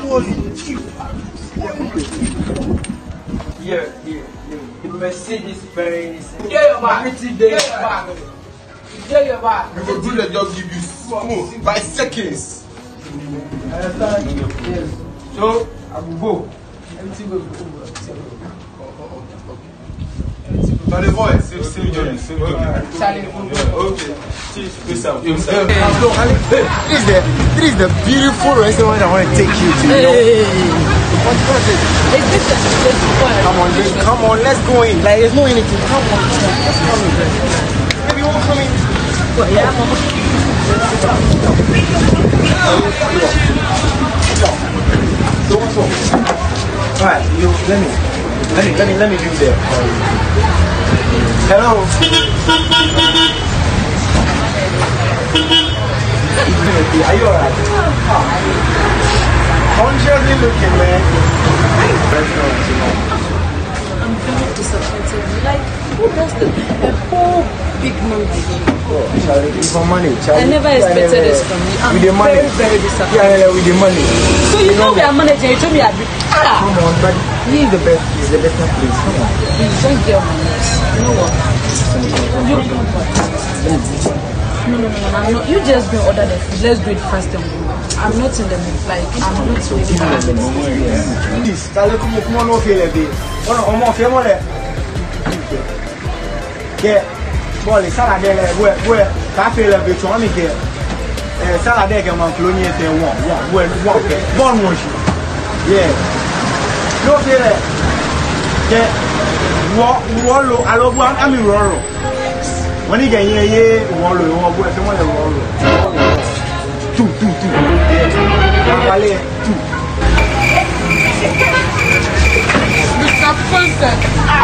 Yeah. The Mercedes Benz. Get your back. Get your back. You will do the job give you smooth by seconds. Yes. So I will go. Everything will go. But the voice, same journey. Okay. Peace out. This is the beautiful restaurant I want to take you to. Come on, let's go in. Like, there's no anything. Come on, let's come in. Maybe you won't come in. Yeah, alright, let me do that. Hello. Are you alright? Consciously looking, man. I'm very disappointed. Like, who does a whole big movie? Charlie, it's for money. Charlie. I never expected this from you. I'm with the money. very disappointed. Yeah, with the money. So you know we are manager, you told me I'd be... Come on, but he is the best. He's the best place. Come on. Please don't get on my nerves. You know what? No. I'm not. You just go order the food. Let's do it fast and go. I'm not in the mood. Like, I'm not really happy. Please, come on, no fear, baby. On fear, more. Yeah, boy, salad there, where, cafe, the bitch, on me here. Salad there, come on, colonial, one wash. Yeah. No fear. Yeah. Wallow, I love one, I'm in Roro. When you get here, wallow, you want to someone Roro. Two. Mr. President.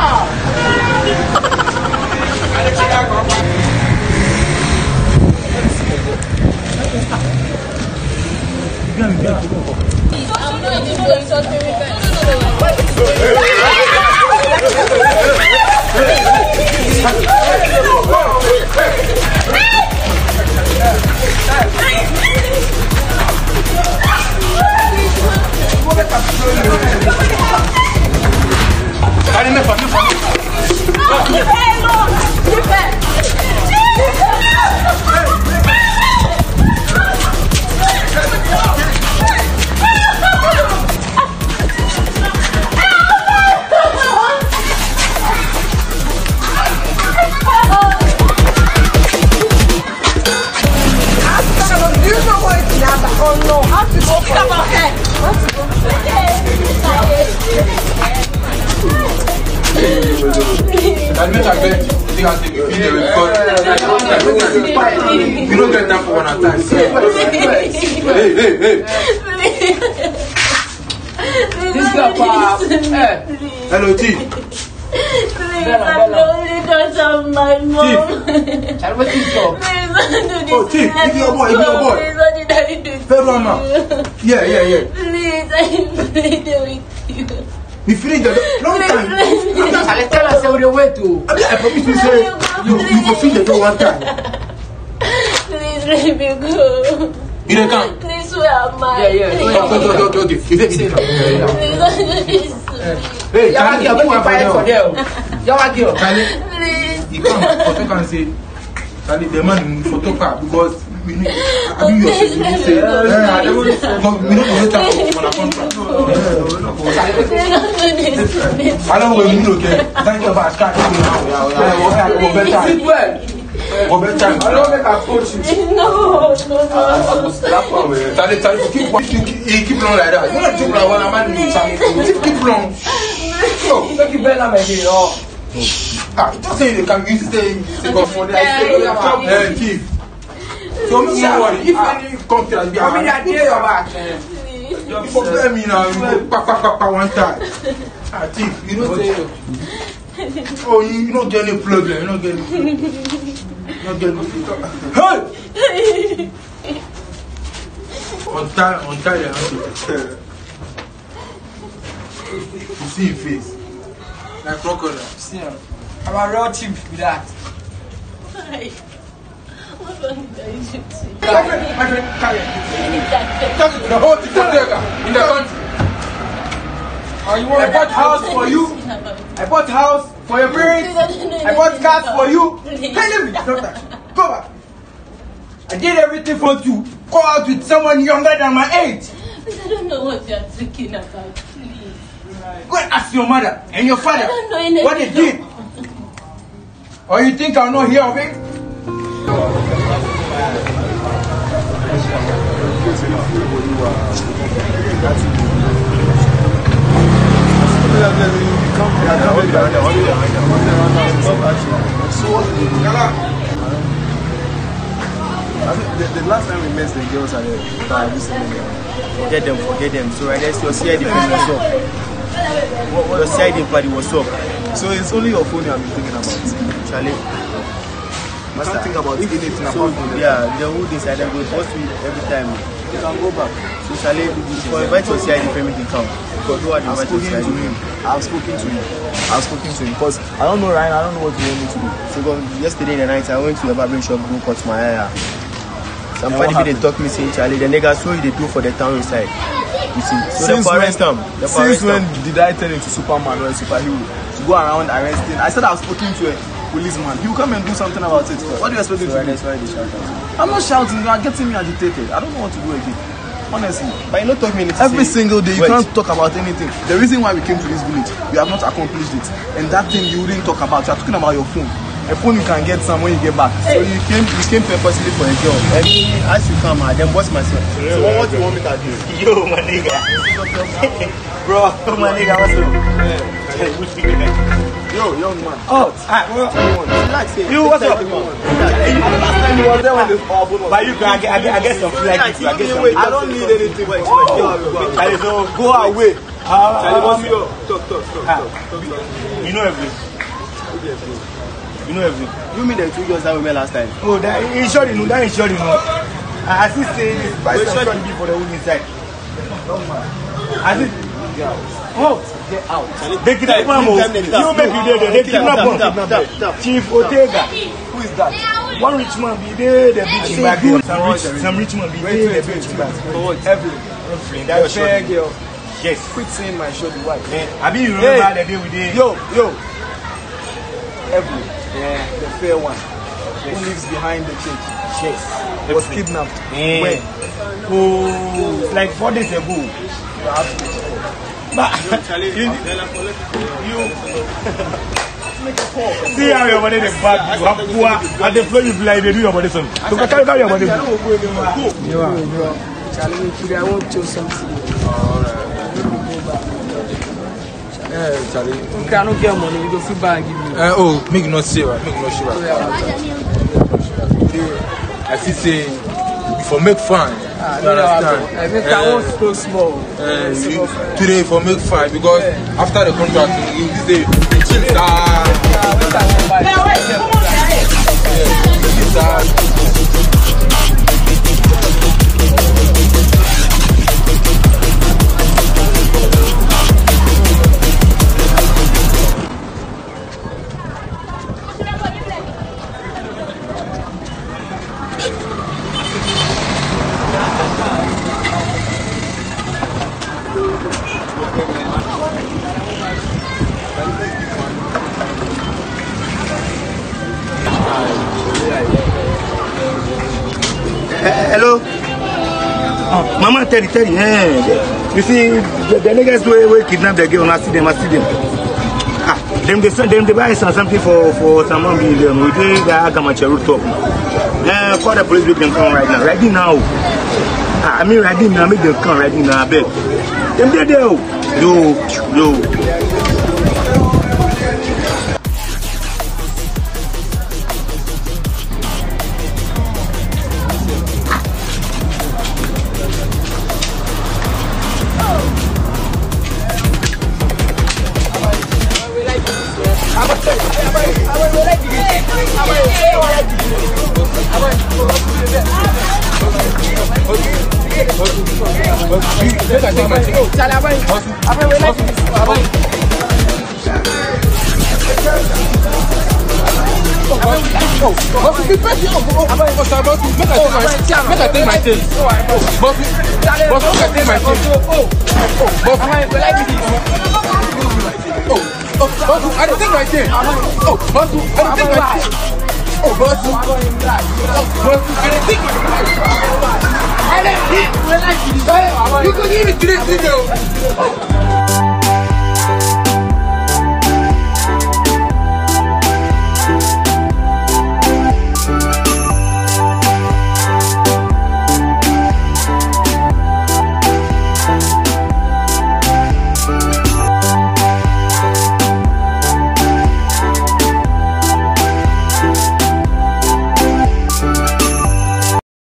You don't get that for one attack. Hey. This girl, hello, T. Please, I'm the only daughter of my mom. And what is your? Oh, T, give your boy. Please, what did I do? Mama. Yeah. Please, I plead with you. We finished the long time. I'll tell us how the way to. I promise you say you go finish the door one time. Please let me go. You don't come. Please, where am I? Yeah. Okay. You take it. Please, Hey, Charlie, I'm going to buy it for them. please. You come. Photo can say, Charlie, the man in photo car because we need. I mean, you say, I don't want. We don't want to for a contract. I don't want to okay. Thank you for starting now. Roberta, I don't make a coach you. No. Charlie, keep long like that. You don't keep long when I'm at Charlie. Keep long. So, make you better, my dear. Just say they can use the go for that. Chief. So, don't worry. If any come to us, I mean, I dare your back. you forget me now. You go pa one time. Chief, you don't say. Oh, you don't get any problem. You don't get any problem. Hey! On time, you see his face. Like crocodile. See him. I'm a real chief with that. What wrong did I do to you? My friend, carry it. The whole thing in the country. I bought house for you. I bought house for your parents. I bought cars for you. Hey, leave me. Go back. I did everything for you. Go out with someone younger than my age. I don't know what you're talking about. Please. Go and ask your mother and your father what they did. Or you think I'll not hear of it? The last time we met the girls at the bar, forget them. So I guess your CID party was up. Your CID party was up. So it's only your phone you have been thinking about, Charlie. You can't think about anything apart from them. Yeah, the whole decided we post it every time. You can go back. So Charlie, for invite your CID permit to come. I've spoken to him. I've spoken to him because I don't know Ryan. I don't know what you want me to do. So yesterday in the night I went to a barbering shop, go cut my hair. Somebody they talk me saying, Charlie, the niggas so they do for the town inside. You see, so since when did I turn into Superman or a superhero to go around arresting? I said I've spoken to a policeman. You come and do something about it. What do you expect me to do? That's why they shout out. I'm not shouting. You are getting me agitated. I don't know what to do again. Honestly. But you not talk me anything. Every single day you can't talk about anything. The reason why we came to this village, you have not accomplished it. And that thing you didn't talk about. You are talking about your phone. A phone you can get some when you get back. So you came purposely for a girl. And as you come, I then watch myself. So what do you want me to do? Yo, my nigga. Bro, my nigga, what's up? Yo, young man. Oh, relax here. You, what's up? Last time you were there when this album was. But you can, I get some flag. I don't need anything. Charlie, so go away. Charlie, what's your talk. You know everything. You know everything. You mean the 2 girls that we met last time? Oh, that is sure you know. That is sure you know. I see say this price is trying to be for the woman inside. I see. Oh, get out. They kidnap one. You make you there. They kidnap one. Chief Otega. Who is that? One rich man be there. The beach back there. Some rich man be there. The beach back. Everything. That fair girl. Yes. Quit saying my show the wife. I mean you remember the day we did. Yo. Everything. Yeah, the fair one. Who lives behind the church? Yes. Was kidnapped. When? Oh, like 4 days ago. You have to see how your body is bad. You have poor at the floor you fly. They do your body something. So carry your body. You are. Charlie, today I won't choose something. Charlie. Okay, I don't get money. You go feel bad. Oh, make no share. I see say for make fun. You understand? Make I want so small. Today for make fun because after the contract, you this day Hello? Oh, Mama, Terry. You see, the niggas will kidnap the girl. I see them. They buy something for someone being there. We did the Agamacha rooftop. Call the police, make them come right now. Right now. I mean, right now, make them come right now. I beg. Them there. Yo. Make I take my things. Boss, you can take my thing. Boss, I like this. Boss, I don't take my thing. Boss, I don't take my thing. Boss, I don't take my thing. I don't take my thing. You can give it to this video.